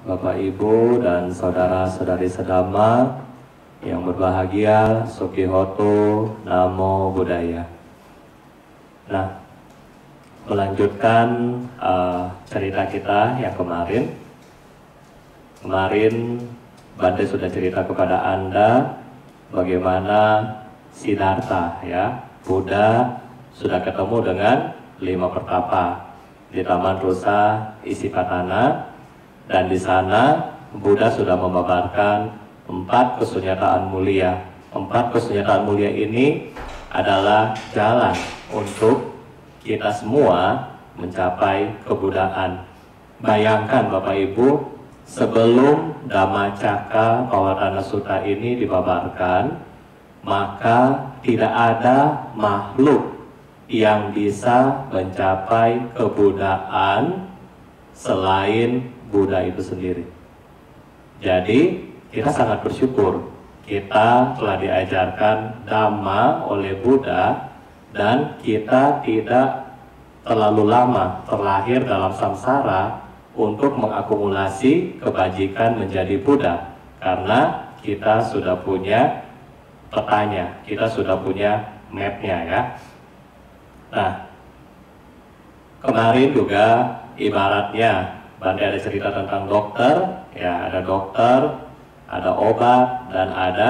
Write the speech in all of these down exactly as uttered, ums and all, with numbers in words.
Bapak Ibu dan saudara-saudari sedama yang berbahagia, Sukihoto, Namo Buddhaya. Nah, melanjutkan uh, cerita kita yang kemarin. Kemarin Bante sudah cerita kepada Anda bagaimana Siddhartha, ya, Buddha sudah ketemu dengan lima pertapa di Taman Rusa Isipatana, dan di sana Buddha sudah memaparkan empat kesunyataan mulia. Empat kesunyataan mulia ini adalah jalan untuk kita semua mencapai kebuddhaan. Bayangkan Bapak Ibu, sebelum Dhammacakka Pavattana Sutta ini dipaparkan, maka tidak ada makhluk yang bisa mencapai kebuddhaan selain Buddha itu sendiri. Jadi kita sangat bersyukur kita telah diajarkan Dhamma oleh Buddha, dan kita tidak terlalu lama terlahir dalam samsara untuk mengakumulasi kebajikan menjadi Buddha, karena kita sudah punya petanya, kita sudah punya mapnya, ya. Nah, kemarin juga ibaratnya Bante ada cerita tentang dokter, ya, ada dokter, ada obat, dan ada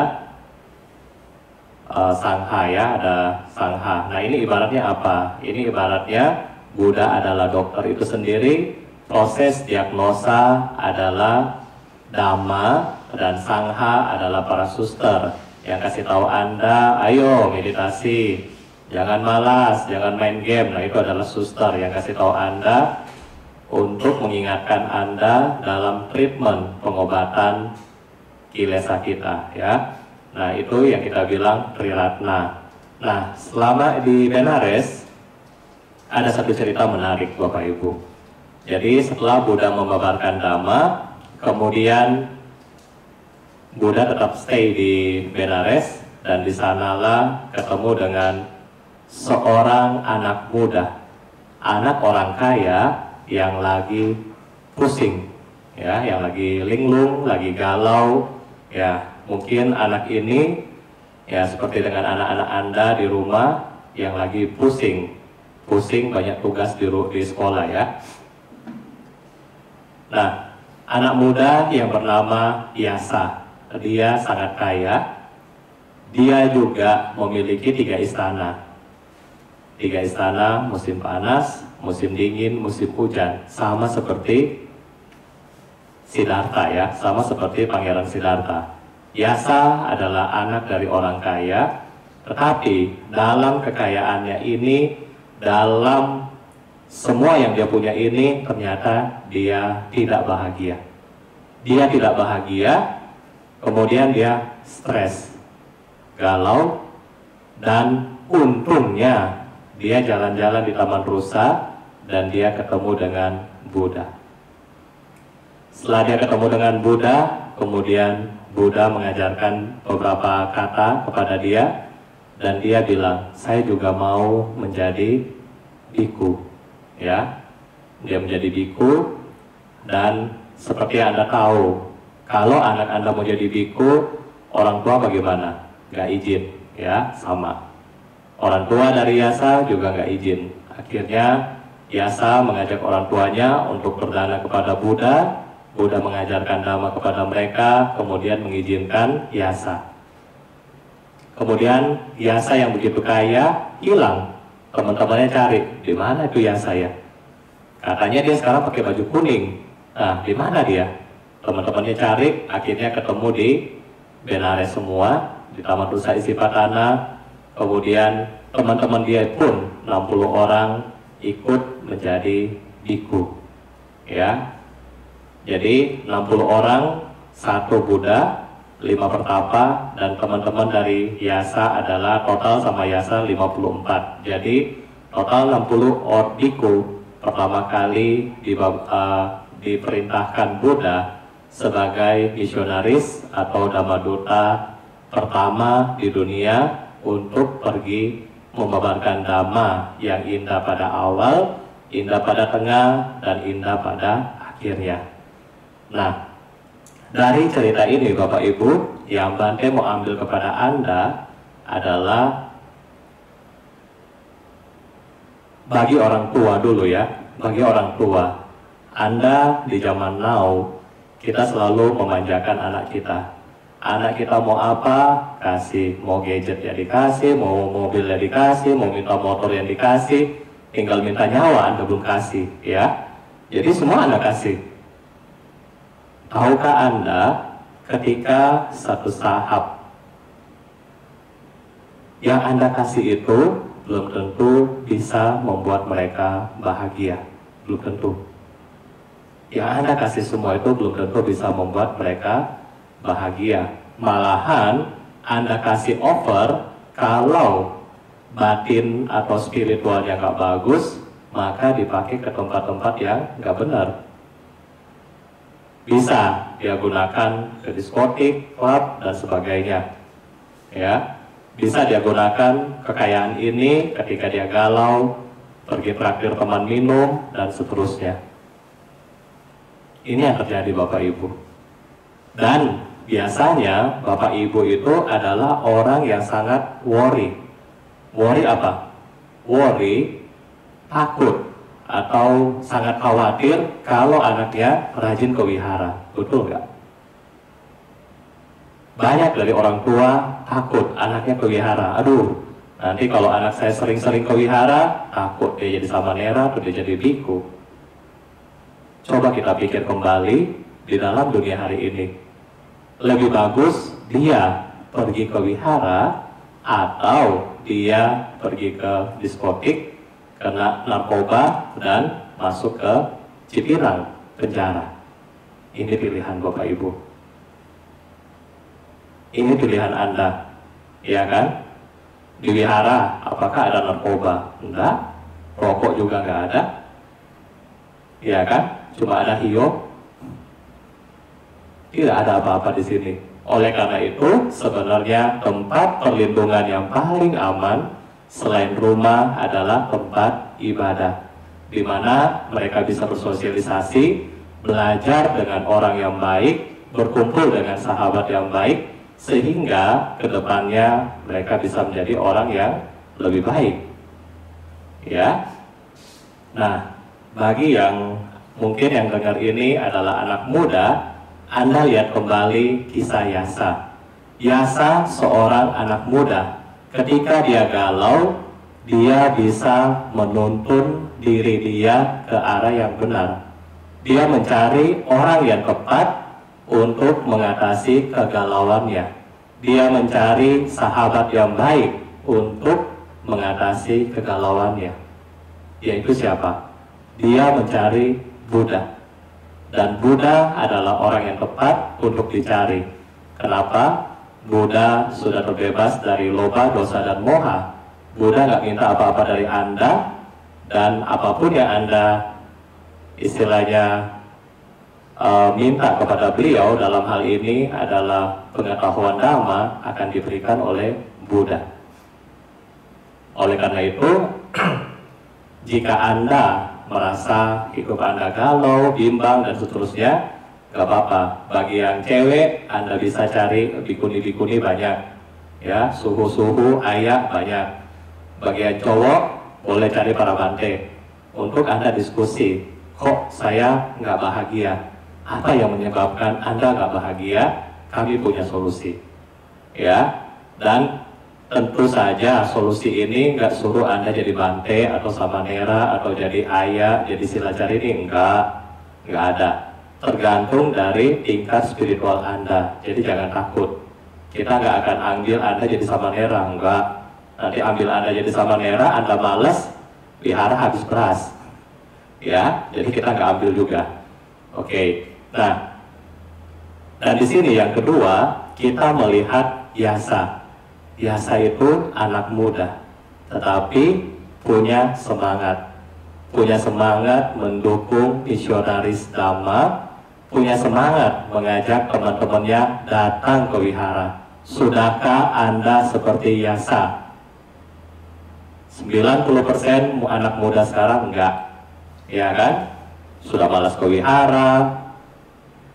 uh, sangha, ya, ada sangha. Nah, ini ibaratnya apa? Ini ibaratnya Buddha adalah dokter itu sendiri, proses diagnosa adalah Dhamma, dan sangha adalah para suster yang kasih tahu Anda, ayo meditasi, jangan malas, jangan main game. Nah, itu adalah suster yang kasih tahu Anda untuk mengingatkan Anda dalam treatment pengobatan kilesa kita, ya. Nah, itu yang kita bilang Triratna. Nah, selama di Benares ada satu cerita menarik Bapak Ibu. Jadi setelah Buddha memaparkan Dhamma, kemudian Buddha tetap stay di Benares, dan di sanalah ketemu dengan seorang anak muda, anak orang kaya yang lagi pusing, ya, yang lagi linglung, lagi galau, ya. Mungkin anak ini, ya, seperti dengan anak-anak Anda di rumah yang lagi pusing, pusing banyak tugas di, di sekolah, ya. Nah, anak muda yang bernama Yasa, dia sangat kaya. Dia juga memiliki tiga istana. Tiga istana, musim panas, musim dingin, musim hujan, sama seperti Siddhartha, ya, sama seperti Pangeran Siddhartha. Yasa adalah anak dari orang kaya, tetapi dalam kekayaannya ini, dalam semua yang dia punya ini, ternyata dia tidak bahagia. Dia tidak bahagia, kemudian dia stres, galau, dan untungnya dia jalan-jalan di Taman Rusa dan dia ketemu dengan Buddha. Setelah dia ketemu dengan Buddha, kemudian Buddha mengajarkan beberapa kata kepada dia, dan dia bilang, saya juga mau menjadi biku, ya. Dia menjadi biku, dan seperti Anda tahu, kalau anak Anda mau jadi biku, orang tua bagaimana? Gak izin, ya, sama. Orang tua dari Yasa juga nggak izin. Akhirnya Yasa mengajak orang tuanya untuk berdana kepada Buddha. Buddha mengajarkan Dhamma kepada mereka, kemudian mengizinkan Yasa. Kemudian Yasa yang begitu kaya hilang. Teman-temannya cari, di mana itu Yasa, ya? Katanya dia sekarang pakai baju kuning. Nah, di mana dia? Teman-temannya cari, akhirnya ketemu di Benares semua, di Taman Rusa Isipatana. Kemudian teman-teman dia pun enam puluh orang ikut menjadi biku, ya. Jadi enam puluh orang, satu Buddha, lima pertapa, dan teman-teman dari Yasa adalah total sama Yasa lima puluh empat. Jadi total enam puluh orang biku pertama kali di, uh, diperintahkan Buddha sebagai misionaris atau Dhammaduta pertama di dunia untuk pergi memaparkan Dhamma yang indah pada awal, indah pada tengah, dan indah pada akhirnya. Nah, dari cerita ini Bapak Ibu, yang Bante mau ambil kepada Anda adalah bagi orang tua dulu ya, bagi orang tua. Anda di zaman now, kita selalu memanjakan anak kita. Anak kita mau apa, kasih. Mau gadget ya dikasih, mau mobil ya dikasih, mau minta motor yang dikasih. Tinggal minta nyawa Anda belum kasih ya. Jadi semua Anda kasih. Tahukah Anda ketika satu sahab yang Anda kasih itu belum tentu bisa membuat mereka bahagia, belum tentu. Yang Anda kasih semua itu belum tentu bisa membuat mereka bahagia. Malahan Anda kasih over, kalau batin atau spiritualnya nggak bagus, maka dipakai ke tempat-tempat yang nggak benar. Bisa dia gunakan ke diskotik, klub, dan sebagainya. Ya, bisa dia gunakan kekayaan ini ketika dia galau, pergi traktir teman minum, dan seterusnya. Ini yang terjadi Bapak Ibu. Dan biasanya Bapak Ibu itu adalah orang yang sangat worry. Worry apa? Worry, takut, atau sangat khawatir kalau anaknya rajin ke wihara. Betul nggak? Banyak dari orang tua takut anaknya ke wihara. Aduh, nanti kalau anak saya sering-sering ke wihara, takut dia jadi samanera atau dia jadi biku. Coba kita pikir kembali di dalam dunia hari ini. Lebih bagus dia pergi ke wihara atau dia pergi ke diskotik, kena narkoba, dan masuk ke Cipinang, penjara. Ini pilihan Bapak Ibu. Ini pilihan Anda, ya kan? Di wihara, apakah ada narkoba? Enggak. Rokok juga enggak ada, ya kan? Cuma ada hiyo. Tidak ada apa-apa di sini. Oleh karena itu, sebenarnya tempat perlindungan yang paling aman selain rumah adalah tempat ibadah, di mana mereka bisa bersosialisasi, belajar dengan orang yang baik, berkumpul dengan sahabat yang baik, sehingga kedepannya mereka bisa menjadi orang yang lebih baik. Ya, nah bagi yang mungkin yang dengar ini adalah anak muda, Anda lihat kembali kisah Yasa. Yasa seorang anak muda. Ketika dia galau, dia bisa menuntun diri dia ke arah yang benar. Dia mencari orang yang tepat untuk mengatasi kegalauannya. Dia mencari sahabat yang baik untuk mengatasi kegalauannya. Yaitu siapa? Dia mencari Buddha. Dan Buddha adalah orang yang tepat untuk dicari. Kenapa? Buddha sudah terbebas dari loba, dosa, dan moha. Buddha nggak minta apa-apa dari Anda, dan apapun yang Anda istilahnya uh, minta kepada beliau dalam hal ini adalah pengetahuan Dhamma akan diberikan oleh Buddha. Oleh karena itu, jika Anda merasa hidup Anda galau, bimbang, dan seterusnya, gak apa-apa. Bagi yang cewek, Anda bisa cari bikuni-bikuni banyak, ya, suhu-suhu, ayah banyak. Bagi yang cowok, boleh cari para bante untuk Anda diskusi. Kok saya nggak bahagia? Apa yang menyebabkan Anda nggak bahagia? Kami punya solusi, ya. Dan tentu saja solusi ini nggak suruh Anda jadi bante atau samanera atau jadi ayah, jadi silacari ini enggak, nggak ada. Tergantung dari tingkat spiritual Anda. Jadi jangan takut. Kita nggak akan ambil Anda jadi samanera, enggak. Nanti ambil Anda jadi samanera, Anda males, wihara habis beras. Ya, jadi kita nggak ambil juga. Oke. Nah, dan di sini yang kedua kita melihat Yasa. Yasa itu anak muda, tetapi punya semangat, punya semangat mendukung misionaris Dhamma, punya semangat mengajak teman-temannya datang ke wihara. Sudahkah Anda seperti Yasa? sembilan puluh persen anak muda sekarang enggak, ya kan? Sudah malas ke wihara,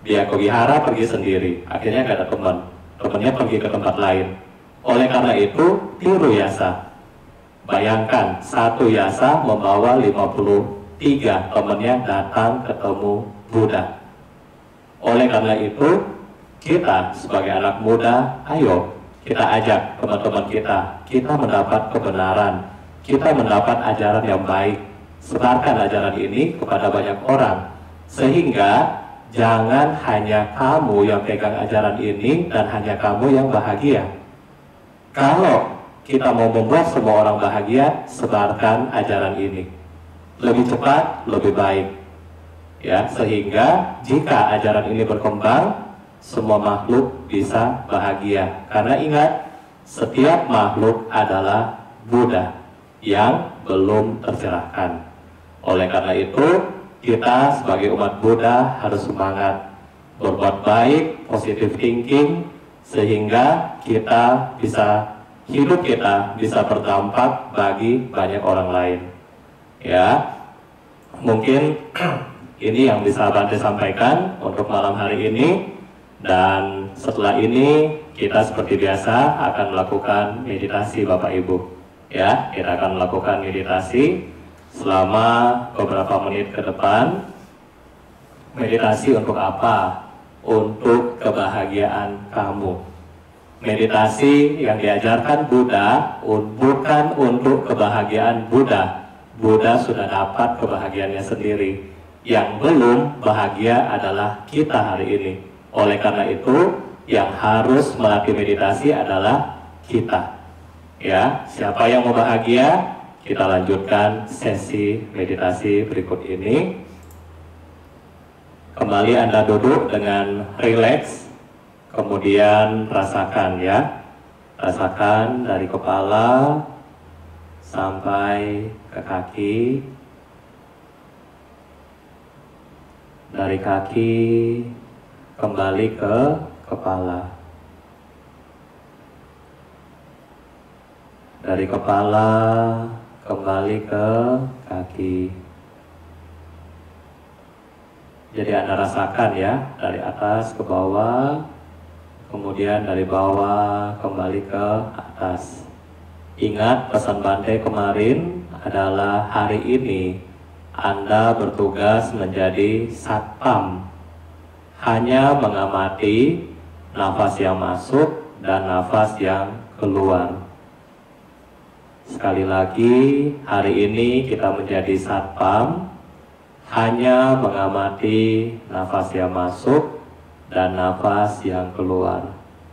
Dia ke wihara pergi sendiri, akhirnya gak ada teman, temannya pergi ke tempat lain. Oleh karena itu, tiru yasa. Bayangkan, satu yasa membawa lima puluh tiga temannya datang ketemu Buddha. Oleh karena itu, kita sebagai anak muda, ayo kita ajak teman-teman kita, kita mendapat kebenaran, kita mendapat ajaran yang baik, sebarkan ajaran ini kepada banyak orang, sehingga jangan hanya kamu yang pegang ajaran ini dan hanya kamu yang bahagia. Kalau kita mau membuat semua orang bahagia, sebarkan ajaran ini. Lebih cepat, lebih baik. Ya, sehingga jika ajaran ini berkembang, semua makhluk bisa bahagia. Karena ingat, setiap makhluk adalah Buddha yang belum tercerahkan. Oleh karena itu, kita sebagai umat Buddha harus semangat berbuat baik, positive thinking, sehingga kita bisa, hidup kita bisa berdampak bagi banyak orang lain. Ya, mungkin ini yang bisa Bante sampaikan untuk malam hari ini. Dan setelah ini kita seperti biasa akan melakukan meditasi Bapak Ibu. Ya, kita akan melakukan meditasi selama beberapa menit ke depan. Meditasi untuk apa? Untuk kebahagiaan kamu. Meditasi yang diajarkan Buddha bukan untuk kebahagiaan Buddha. Buddha sudah dapat kebahagiaannya sendiri. Yang belum bahagia adalah kita hari ini. Oleh karena itu, yang harus melatih meditasi adalah kita. Ya, siapa yang mau bahagia? Kita lanjutkan sesi meditasi berikut ini. Kembali Anda duduk dengan rileks, kemudian rasakan ya, rasakan dari kepala sampai ke kaki, dari kaki kembali ke kepala, dari kepala kembali ke kaki. Jadi Anda rasakan ya, dari atas ke bawah, kemudian dari bawah kembali ke atas. Ingat pesan Bante kemarin adalah hari ini Anda bertugas menjadi satpam, hanya mengamati nafas yang masuk dan nafas yang keluar. Sekali lagi, hari ini kita menjadi satpam, hanya mengamati nafas yang masuk dan nafas yang keluar.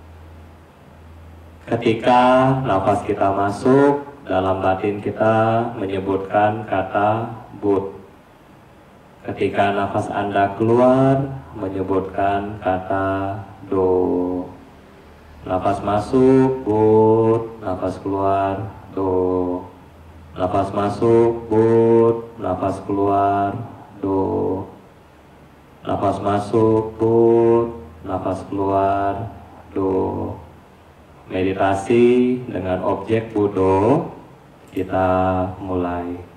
Ketika nafas kita masuk, dalam batin kita menyebutkan kata Bud. Ketika nafas Anda keluar, menyebutkan kata Do. Nafas masuk, Bud. Nafas keluar, Do. Nafas masuk, Bud. Nafas keluar, Do. Nafas masuk, Bud. Nafas keluar, Do. Meditasi dengan objek Budo, kita mulai.